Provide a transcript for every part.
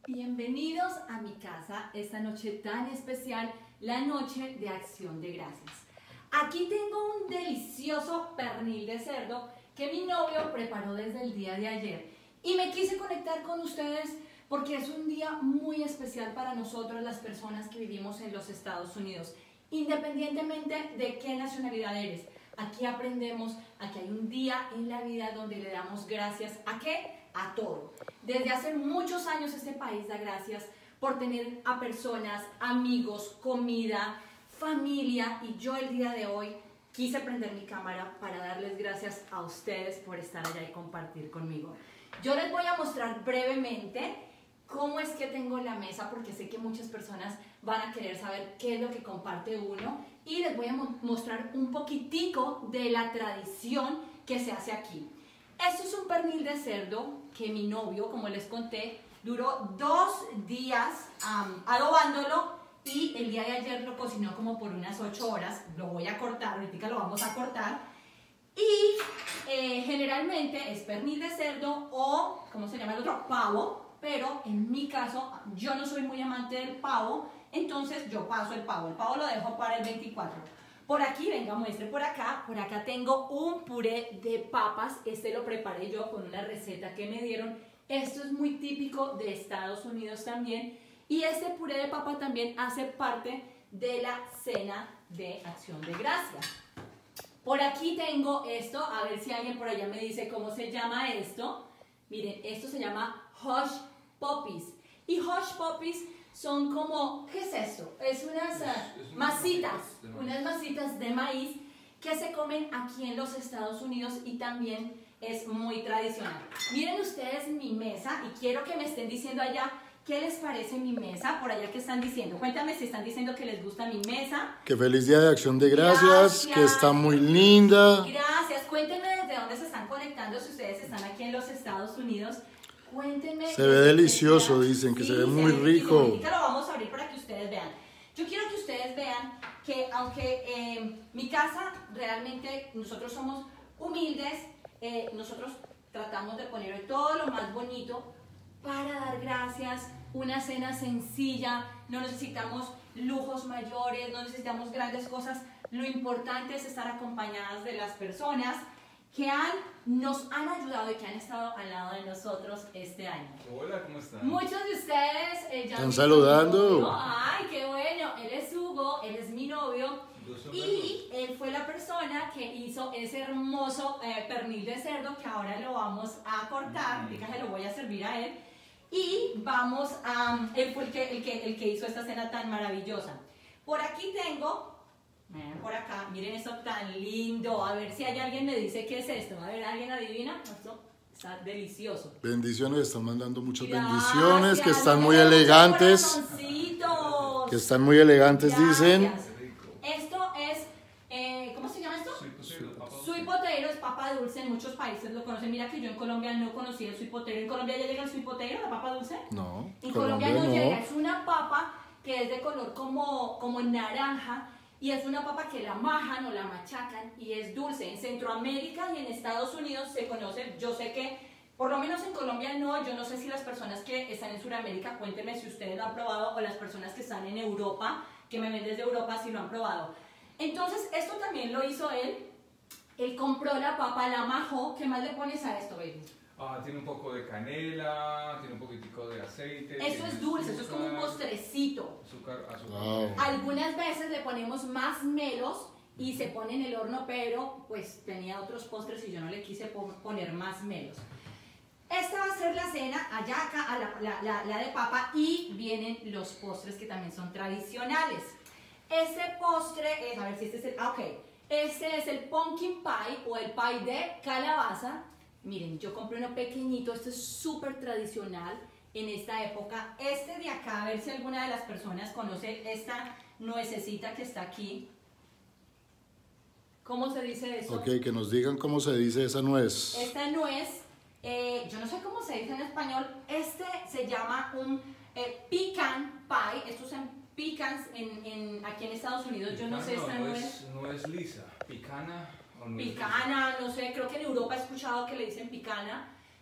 Bienvenidos a mi casa esta noche tan especial, la noche de Acción de Gracias. Aquí tengo un delicioso pernil de cerdo que mi novio preparó desde el día de ayer y me quise conectar con ustedes porque es un día muy especial para nosotros, las personas que vivimos en los Estados Unidos, independientemente de qué nacionalidad eres. Aquí aprendemos a que hay un día en la vida donde le damos gracias ¿a qué? A todo. Desde hace muchos años este país da gracias por tener a personas, amigos, comida, familia, y yo el día de hoy quise prender mi cámara para darles gracias a ustedes por estar allá y compartir conmigo. Yo les voy a mostrar brevemente cómo es que tengo la mesa, porque sé que muchas personas van a querer saber qué es lo que comparte uno, y les voy a mostrar un poquitico de la tradición que se hace aquí. Esto es un pernil de cerdo que mi novio, como les conté, duró 2 días adobándolo, y el día de ayer lo cocinó como por unas 8 horas. Lo voy a cortar, ahorita lo vamos a cortar. Y generalmente es pernil de cerdo o, ¿cómo se llama el otro? Pavo. Pero en mi caso, yo no soy muy amante del pavo, entonces yo paso el pavo. El pavo lo dejo para el 24. Por aquí, venga, muestre por acá tengo un puré de papas. Este lo preparé yo con una receta que me dieron. Esto es muy típico de Estados Unidos también. Y este puré de papa también hace parte de la cena de Acción de Gracias. Por aquí tengo esto, a ver si alguien por allá me dice cómo se llama esto. Miren, esto se llama Hush Puppies. Y Hush Puppies son como, ¿qué es esto? Es unas unas masitas de maíz que se comen aquí en los Estados Unidos y también es muy tradicional. Miren ustedes mi mesa y quiero que me estén diciendo allá qué les parece mi mesa, por allá que están diciendo. Cuéntame si están diciendo que les gusta mi mesa. Que feliz día de Acción de Gracias, que está muy linda. Gracias, cuéntenme desde dónde se están conectando, si ustedes están aquí en los Estados Unidos. Cuéntenme. Se ve delicioso, dicen, que sí, se ve muy rico. Ahorita lo vamos a abrir para que ustedes vean. Yo quiero que ustedes vean que aunque mi casa realmente nosotros somos humildes, nosotros tratamos de poner todo lo más bonito para dar gracias, una cena sencilla, no necesitamos lujos mayores, no necesitamos grandes cosas. Lo importante es estar acompañadas de las personas que nos han ayudado y que han estado al lado de nosotros este año. Hola, ¿cómo están? Muchos de ustedes ya están saludando. Ay, qué bueno. Él es Hugo, él es mi novio. Y él fue la persona que hizo ese hermoso pernil de cerdo que ahora lo vamos a cortar. Fíjate, lo voy a servir a él. Y vamos a... Él fue el que hizo esta cena tan maravillosa. Por aquí tengo... Por acá, miren eso tan lindo. A ver si hay alguien me dice qué es esto. A ver, ¿alguien adivina? Esto está delicioso. Bendiciones, están mandando muchas bendiciones, que están muy elegantes. Que están muy elegantes, dicen. Esto es, ¿cómo se llama esto? Sweet potato, es papa dulce, en muchos países lo conocen. Mira que yo en Colombia no conocía el sweet potato. ¿En Colombia ya llega el sweet potato, la papa dulce? No. En Colombia no llega, es una papa que es de color como naranja. Y es una papa que la majan o la machacan y es dulce. En Centroamérica y en Estados Unidos se conoce, yo sé que, por lo menos en Colombia no, yo no sé si las personas que están en Sudamérica, cuéntenme si ustedes lo han probado, o las personas que están en Europa, que me ven desde Europa, si lo han probado. Entonces, esto también lo hizo él compró la papa, la majó. ¿Qué más le pones a esto, baby? Tiene un poco de canela, tiene un poquitico de aceite. Eso es dulce, eso es como un postrecito. Azúcar. Wow. Algunas veces le ponemos marshmallows y se pone en el horno, pero pues tenía otros postres y yo no le quise poner marshmallows. Esta va a ser la cena, allá acá, la de papa, y vienen los postres que también son tradicionales. Este postre es, a ver si este es el, ok, este es el pumpkin pie o el pie de calabaza. Miren, yo compré uno pequeñito, este es súper tradicional en esta época. Este de acá, a ver si alguna de las personas conoce esta nuececita que está aquí. ¿Cómo se dice eso? Ok, que nos digan cómo se dice esa nuez. Esta nuez, yo no sé cómo se dice en español, este se llama un pecan pie. Estos son pecans aquí en Estados Unidos, yo no sé esta nuez. No es lisa, picana. Picana, no sé, creo que en Europa he escuchado que le dicen picana.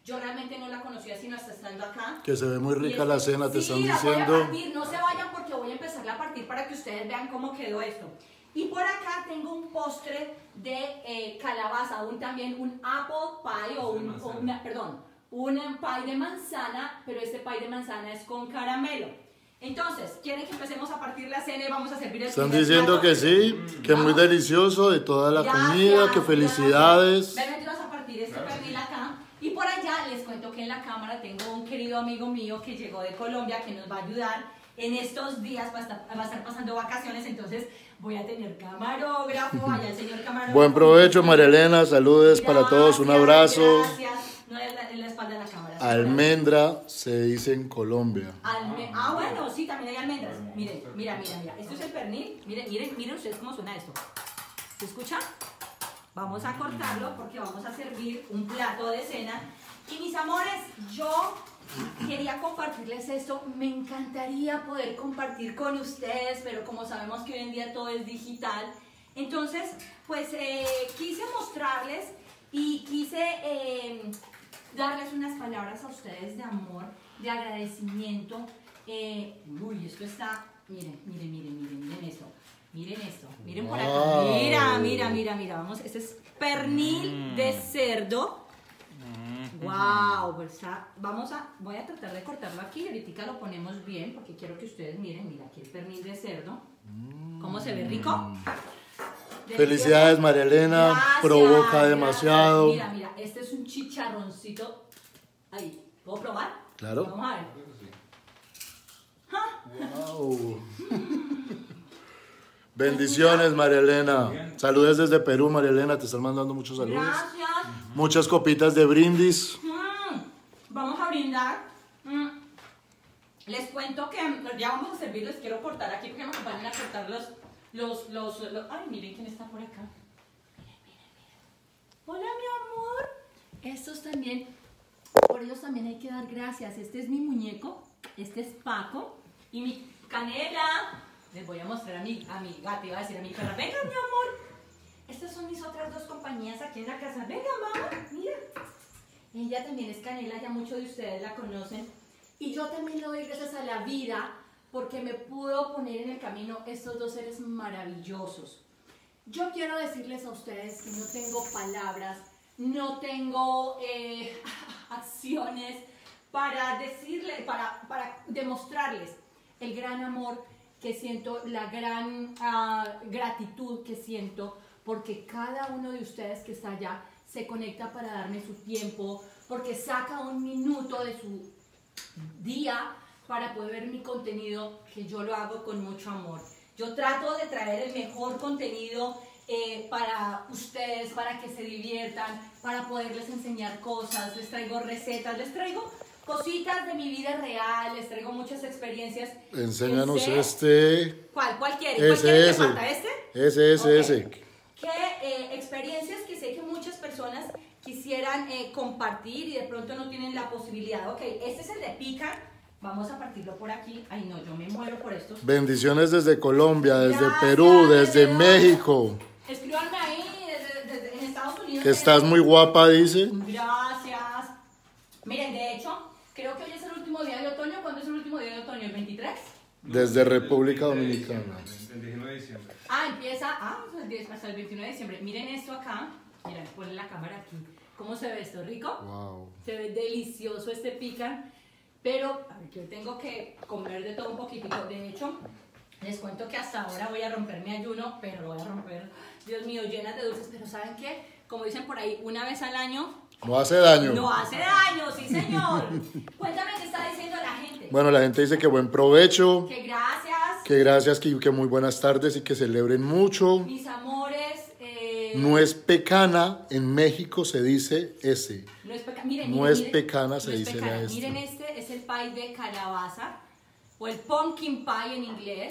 Yo realmente no la conocía sino hasta estando acá. Que se ve muy rica la cena, te están sí, la diciendo. voy a partir, no se vayan porque voy a empezarla a partir para que ustedes vean cómo quedó esto. Y por acá tengo un postre de calabaza, también un apple pie un pie de manzana, pero este pie de manzana es con caramelo. Entonces, ¿quieren que empecemos a partir la cena y vamos a servir el Están primer diciendo plato? que sí, que muy delicioso de toda la comida, que felicidades. Ven, vas a partir este pernil acá. Y por allá les cuento que en la cámara tengo un querido amigo mío que llegó de Colombia que nos va a ayudar en estos días, va a estar pasando vacaciones, entonces voy a tener camarógrafo, allá el señor camarógrafo. Buen provecho, María Elena, saludos para todos, un abrazo. Gracias, no en la espalda de la cámara. Almendra se dice en Colombia. Bueno, sí, también hay almendras. Miren, mira. Esto es el pernil. Miren ustedes cómo suena esto. ¿Se escucha? Vamos a cortarlo porque vamos a servir un plato de cena. Y mis amores, yo quería compartirles esto. Me encantaría poder compartir con ustedes, pero como sabemos que hoy en día todo es digital, entonces, pues quise mostrarles y quise darles unas palabras a ustedes de amor, de agradecimiento. Esto está, miren esto. Miren esto, miren por acá. Mira, vamos, este es pernil de cerdo. Wow, pues voy a tratar de cortarlo aquí y ahorita lo ponemos bien porque quiero que ustedes miren, mira aquí el pernil de cerdo. ¿Cómo se ve rico? Felicidades, María Elena, gracias, provoca demasiado. Mira, este es un chicharroncito. Ahí, ¿puedo probar? Claro. Vamos a ver. Wow. Bendiciones, María Elena. Saludos desde Perú, María Elena, te están mandando muchos saludos. Gracias. Muchas copitas de brindis. Vamos a brindar. Les cuento que ya vamos a servir, les quiero cortar aquí porque me acompañan a cortar los ay, miren quién está por acá. Miren. Hola, mi amor. Estos también, por ellos también hay que dar gracias. Este es mi muñeco, este es Paco y mi Canela. Les voy a mostrar a mi gata, iba a decir a mi perra. Venga, mi amor. Estas son mis otras dos compañías aquí en la casa. Venga, mamá, mira. Ella también es Canela, ya muchos de ustedes la conocen. Y yo también le doy gracias a la vida porque me pudo poner en el camino estos dos seres maravillosos. Yo quiero decirles a ustedes que no tengo palabras, no tengo acciones para decirles, para demostrarles el gran amor que siento, la gran gratitud que siento, porque cada uno de ustedes que está allá se conecta para darme su tiempo, porque saca un minuto de su día para poder ver mi contenido, que yo lo hago con mucho amor. Yo trato de traer el mejor contenido para ustedes, para que se diviertan, para poderles enseñar cosas, les traigo recetas, les traigo cositas de mi vida real, les traigo muchas experiencias. Enséñanos este. ¿Cuál quiere? Ese, ¿Cuál quiere que ese. falta? ¿Este? Ese. ¿Qué experiencias que sé que muchas personas quisieran compartir y de pronto no tienen la posibilidad? Ok, este es el de pica. Vamos a partirlo por aquí. Ay, no, yo me muero por estos. Bendiciones desde Colombia, desde Gracias, Perú, desde desde México. Escríbanme ahí en Estados Unidos. Que estás muy guapa, dice. Gracias. Miren, de hecho, creo que hoy es el último día de otoño. ¿Cuándo es el último día de otoño? ¿El 23? Desde República Dominicana. El 19 de diciembre. Empieza hasta el 29 de diciembre. Miren esto acá. Miren, ponle la cámara aquí. ¿Cómo se ve esto? ¿Rico? Wow. Se ve delicioso este pican. Pero, a ver, yo tengo que comer de todo un poquitico. De hecho, les cuento que hasta ahora voy a romper mi ayuno, pero lo voy a romper, Dios mío, llenas de dulces. Pero ¿saben qué? Como dicen por ahí, una vez al año. No hace daño. No hace daño, sí señor. Cuéntame qué está diciendo la gente. Bueno, la gente dice que buen provecho. Que gracias. Que gracias, que muy buenas tardes y que celebren mucho. Mis amores. Nuez pecana, en México se dice ese. Nuez pecana se dice pecana. a esto. Miren, este es el pie de calabaza o el pumpkin pie en inglés.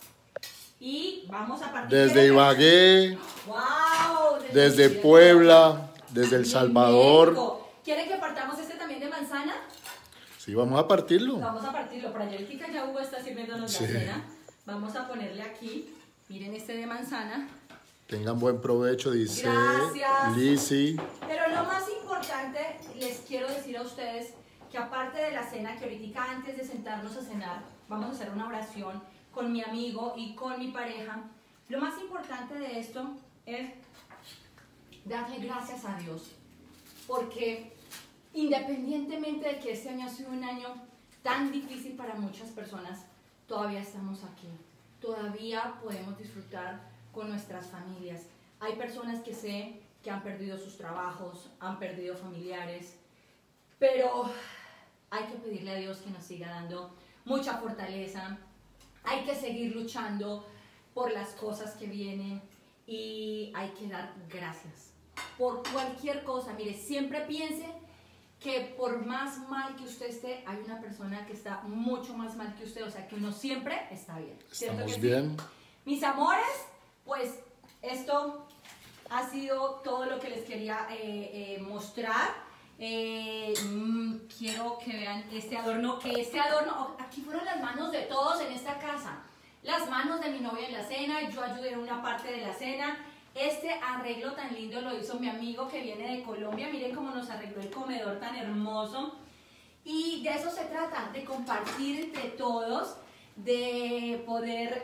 Y vamos a partir desde Ibagué, wow, desde Puebla, desde El Salvador. México. ¿Quieren que partamos este también de manzana? Sí, vamos a partirlo. Vamos a partirlo. Por allá el Tica ya Hugo está sirviéndonos la cena. Vamos a ponerle aquí. Miren este de manzana. Tengan buen provecho, dice Gracias. Lizzy. Pero lo más importante importante, les quiero decir a ustedes que aparte de la cena, que ahorita antes de sentarnos a cenar, vamos a hacer una oración con mi amigo y con mi pareja. Lo más importante de esto es darle gracias a Dios, porque independientemente de que este año ha sido un año tan difícil para muchas personas, todavía estamos aquí, todavía podemos disfrutar con nuestras familias. Hay personas que sé que han perdido sus trabajos, han perdido familiares, pero hay que pedirle a Dios que nos siga dando mucha fortaleza, hay que seguir luchando por las cosas que vienen y hay que dar gracias por cualquier cosa. Mire, siempre piense que por más mal que usted esté, hay una persona que está mucho más mal que usted, o sea que uno siempre está bien. Estamos bien. Sí? Mis amores, pues esto ha sido todo lo que les quería mostrar. Quiero que vean este adorno, aquí fueron las manos de todos en esta casa, las manos de mi novia en la cena, yo ayudé en una parte de la cena. Este arreglo tan lindo lo hizo mi amigo que viene de Colombia, miren cómo nos arregló el comedor tan hermoso, y de eso se trata, de compartir entre todos, de poder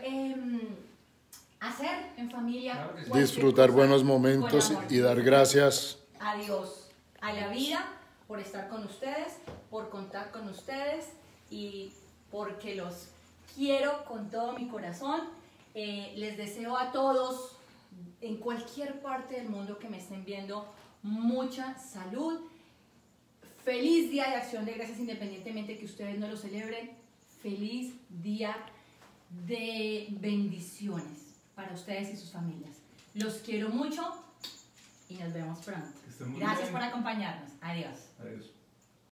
hacer en familia, claro, disfrutar buenos momentos y dar gracias a Dios, a la vida, por estar con ustedes, por contar con ustedes y porque los quiero con todo mi corazón. Les deseo a todos, en cualquier parte del mundo que me estén viendo, mucha salud. Feliz Día de Acción de Gracias, independientemente que ustedes no lo celebren. Feliz Día de bendiciones para ustedes y sus familias. Los quiero mucho y nos vemos pronto. Gracias por acompañarnos. Adiós. Adiós.